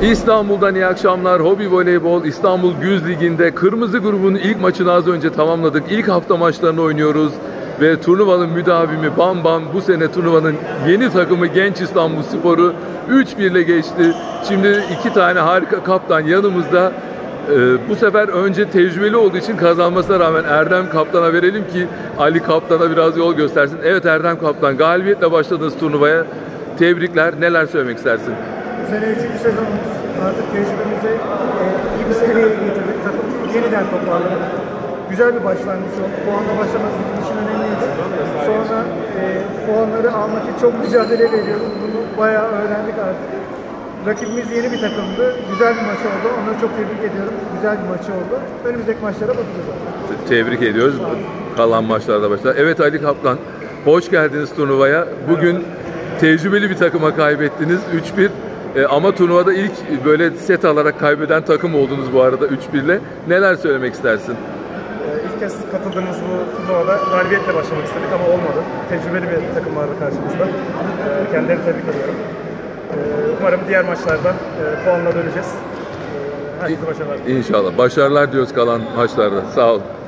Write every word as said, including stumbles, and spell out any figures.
İstanbul'dan iyi akşamlar. Hobi Voleybol İstanbul Güz Ligi'nde Kırmızı grubun ilk maçını az önce tamamladık. İlk hafta maçlarını oynuyoruz ve turnuvanın müdavimi Bam Bam bu sene turnuvanın yeni takımı Genç İstanbulspor'u üç bir ile geçti. Şimdi iki tane harika kaptan yanımızda. Ee, bu sefer önce tecrübeli olduğu için kazanmasına rağmen Erdem Kaptan'a verelim ki Ali Kaptan'a biraz yol göstersin. Evet Erdem Kaptan, galibiyetle başladınız turnuvaya. Tebrikler. Neler söylemek istersin? Bu sene üçüncü sezonumuz. Artık tecrübemizi e, iyi bir seviyeye getirdik. Takım yeniden toparladık. Güzel bir başlangıç oldu. Puanla başlamak bizim için önemliydi. Sonra e, puanları almak için çok mücadele veriyoruz. Bunu bayağı öğrendik artık. Rakibimiz yeni bir takımdı. Güzel bir maç oldu. Onları çok tebrik ediyorum. Güzel bir maç oldu. Önümüzdeki maçlara bakacağız. Tebrik ediyoruz. Kalan maçlarda başlar. Evet Ali Kaptan, hoş geldiniz turnuvaya. Bugün tecrübeli bir takıma kaybettiniz üç bir. E, ama turnuvada ilk böyle set alarak kaybeden takım oldunuz bu arada üç bir ile. Neler söylemek istersin? İlk kez katıldığımız bu turnuvada galibiyetle başlamak istedik ama olmadı. Tecrübeli bir takım vardı karşımızda. Kendilerini tebrik ediyorum. Umarım diğer maçlarda puanla döneceğiz. Herkese başarılar. İnşallah. Başarılar diyoruz kalan maçlarda. Sağ olun.